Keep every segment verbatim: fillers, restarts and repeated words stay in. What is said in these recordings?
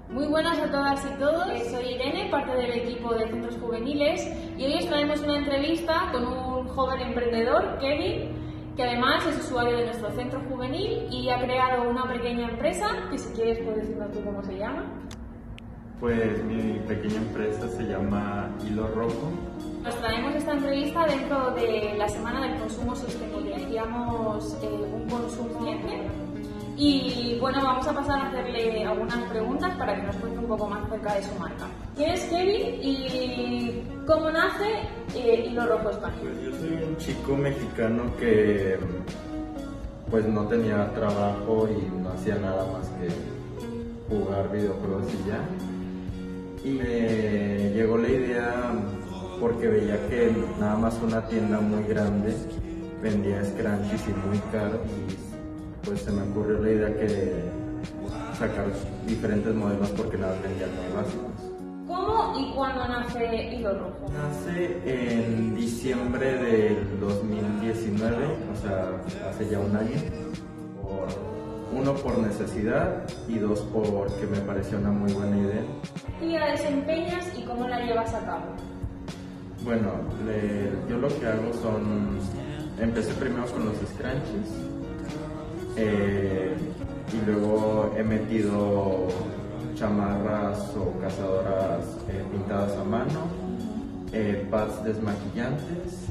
Muy buenas a todas y todos, soy Irene, parte del equipo de Centros Juveniles, y hoy os traemos una entrevista con un joven emprendedor, Kevin, que además es usuario de nuestro centro juvenil y ha creado una pequeña empresa, que si quieres puedes decirnos tú cómo se llama. Pues mi pequeña empresa se llama Hilo Rojo. Nos traemos esta entrevista dentro de la Semana del Consumo Sostenible. Hacíamos eh, un consumo libre y bueno, vamos a pasar a hacerle algunas preguntas para que nos cuente un poco más acerca de su marca. ¿Quién es Kevin y cómo nace eh, Hilo Rojo España? Pues yo soy un chico mexicano que pues no tenía trabajo y no hacía nada más que jugar videojuegos y ya. Y me llegó la idea porque veía que nada más una tienda muy grande vendía scrunchies y muy caro, y pues se me ocurrió la idea que sacar diferentes modelos porque nada vendían muy básicos. ¿Cómo y cuándo nace Hilo Rojo? Nace en diciembre del dos mil diecinueve, o sea, hace ya un año. Por, uno, por necesidad, y dos, porque me pareció una muy buena idea. ¿Y la desempeñas y cómo la llevas a cabo? Bueno, le, yo lo que hago son... Empecé primero con los scrunchies, eh, y luego he metido chamarras o cazadoras eh, pintadas a mano, eh, pads desmaquillantes,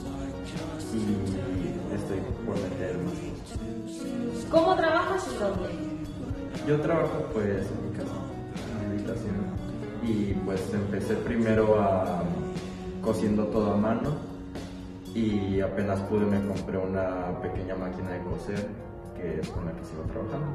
y estoy por meter más cosas. ¿Cómo trabajas y dónde? Yo trabajo pues en mi casa, en mi habitación, y pues empecé primero a cosiendo todo a mano, y apenas pude me compré una pequeña máquina de coser que es con la que sigo trabajando.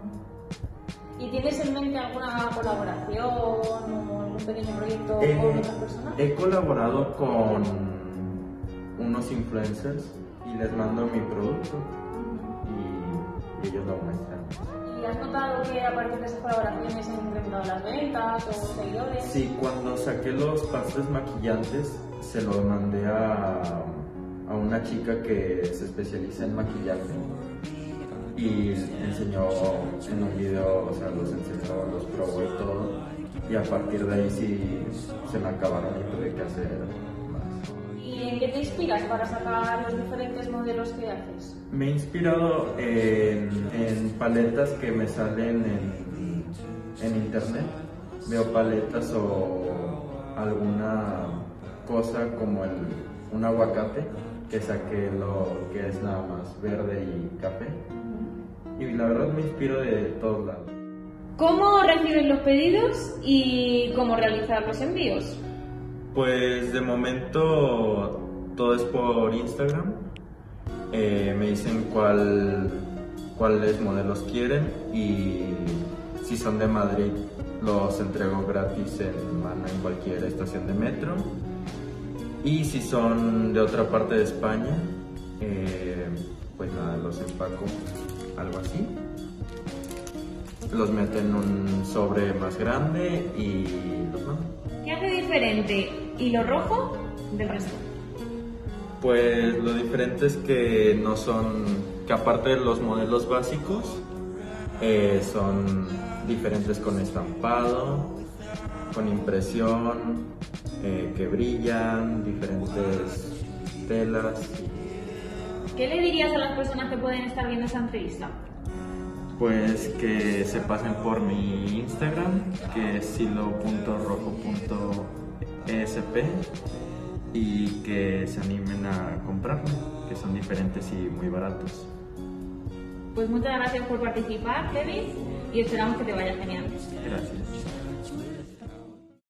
¿Y tienes en mente alguna colaboración o algún pequeño proyecto Eh, con otras personas? He colaborado con unos influencers y les mando mi producto y, y ellos lo muestran. ¿Y has notado que a partir de esas colaboraciones han incrementado las ventas o seguidores? Sí, cuando saqué los pastes maquillantes se los mandé a, a una chica que se especializa en maquillaje y enseñó en un video, o sea, los enseñó, los probó y todo, y a partir de ahí sí se me acabaron y tuve que hacer más. ¿Y en qué te inspiras para sacar los diferentes modelos que haces? Me he inspirado en, en paletas que me salen en, en internet. Veo paletas o alguna cosa como el, un aguacate que saqué lo que es nada más verde y café. Y la verdad me inspiro de todos lados. ¿Cómo reciben los pedidos y cómo realizar los envíos? Pues de momento todo es por Instagram. Eh, me dicen cuál, cuáles modelos quieren, y si son de Madrid los entrego gratis en mano en cualquier estación de metro, y si son de otra parte de España, eh, pues nada, los empaco algo así, los meto en un sobre más grande y los mando. ¿Qué hace diferente Hilo Rojo del resto? Pues lo diferente es que no son, que aparte de los modelos básicos, eh, son diferentes con estampado, con impresión, eh, que brillan, diferentes telas. ¿Qué le dirías a las personas que pueden estar viendo esta entrevista? Pues que se pasen por mi Instagram, que es hilo punto rojo punto esp, y que se animen a comprarlo, que son diferentes y muy baratos. Pues muchas gracias por participar, Kevin, y esperamos que te vaya genial. Gracias.